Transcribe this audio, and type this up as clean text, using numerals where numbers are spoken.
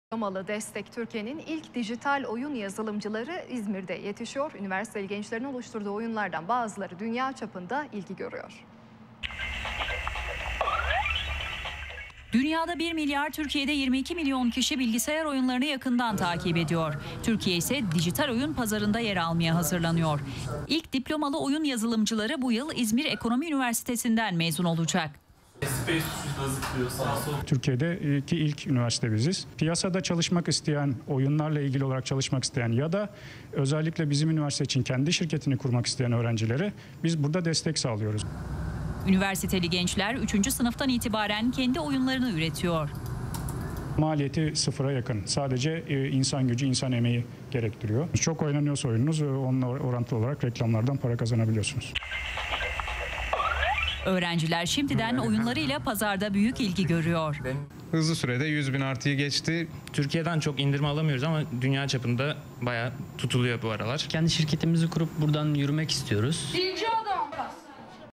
Diplomalı Destek Türkiye'nin ilk dijital oyun yazılımcıları İzmir'de yetişiyor. Üniversiteli gençlerin oluşturduğu oyunlardan bazıları dünya çapında ilgi görüyor. Dünyada 1 milyar, Türkiye'de 22 milyon kişi bilgisayar oyunlarını yakından takip ediyor. Türkiye ise dijital oyun pazarında yer almaya hazırlanıyor. İlk diplomalı oyun yazılımcıları bu yıl İzmir Ekonomi Üniversitesi'nden mezun olacak. Türkiye'deki ilk üniversite biziz. Piyasada çalışmak isteyen, oyunlarla ilgili olarak çalışmak isteyen ya da özellikle bizim üniversite için kendi şirketini kurmak isteyen öğrencilere biz burada destek sağlıyoruz. Üniversiteli gençler 3. sınıftan itibaren kendi oyunlarını üretiyor. Maliyeti sıfıra yakın. Sadece insan gücü, insan emeği gerektiriyor. Çok oynanıyorsa oyununuz, onunla orantılı olarak reklamlardan para kazanabiliyorsunuz. Öğrenciler şimdiden oyunlarıyla pazarda büyük ilgi görüyor. Hızlı sürede 100.000 artıyı geçti. Türkiye'den çok indirme alamıyoruz ama dünya çapında bayağı tutuluyor bu aralar. Kendi şirketimizi kurup buradan yürümek istiyoruz.